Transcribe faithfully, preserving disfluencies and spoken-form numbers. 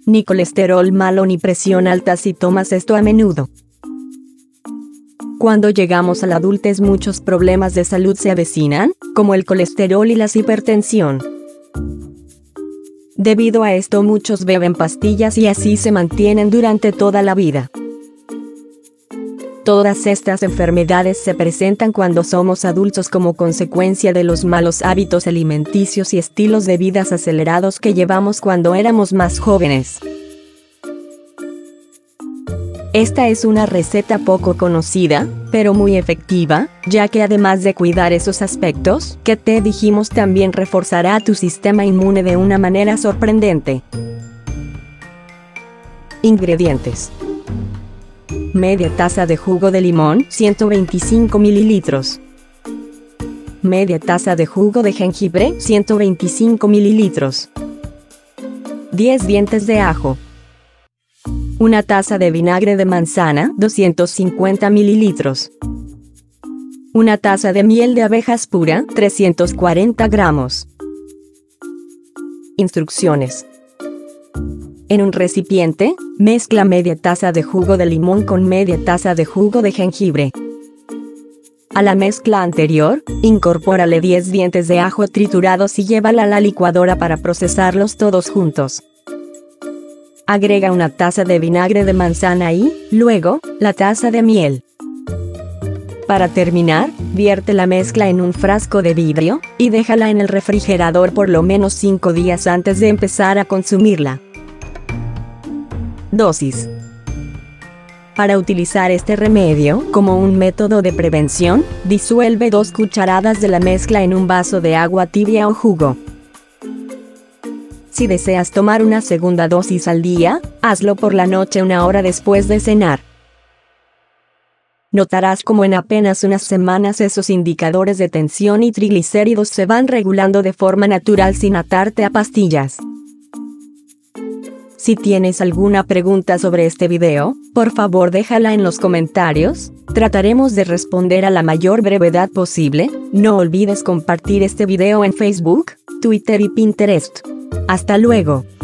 ni colesterol malo ni presión alta si tomas esto a menudo. Cuando llegamos a la adultez, muchos problemas de salud se avecinan, como el colesterol y la hipertensión. Debido a esto, muchos beben pastillas y así se mantienen durante toda la vida. Todas estas enfermedades se presentan cuando somos adultos como consecuencia de los malos hábitos alimenticios y estilos de vida acelerados que llevamos cuando éramos más jóvenes. Esta es una receta poco conocida, pero muy efectiva, ya que además de cuidar esos aspectos que te dijimos, también reforzará tu sistema inmune de una manera sorprendente. Ingredientes: media taza de jugo de limón, ciento veinticinco mililitros. Media taza de jugo de jengibre, ciento veinticinco mililitros. diez dientes de ajo. Una taza de vinagre de manzana, doscientos cincuenta mililitros. Una taza de miel de abejas pura, trescientos cuarenta gramos. Instrucciones: en un recipiente, mezcla media taza de jugo de limón con media taza de jugo de jengibre. A la mezcla anterior, incorpórale diez dientes de ajo triturados y llévala a la licuadora para procesarlos todos juntos. Agrega una taza de vinagre de manzana y, luego, la taza de miel. Para terminar, vierte la mezcla en un frasco de vidrio, y déjala en el refrigerador por lo menos cinco días antes de empezar a consumirla. Dosis: para utilizar este remedio como un método de prevención, disuelve dos cucharadas de la mezcla en un vaso de agua tibia o jugo. Si deseas tomar una segunda dosis al día, hazlo por la noche una hora después de cenar. Notarás cómo en apenas unas semanas esos indicadores de tensión y triglicéridos se van regulando de forma natural sin atarte a pastillas. Si tienes alguna pregunta sobre este video, por favor déjala en los comentarios, trataremos de responder a la mayor brevedad posible. No olvides compartir este video en Facebook, Twitter y Pinterest. ¡Hasta luego!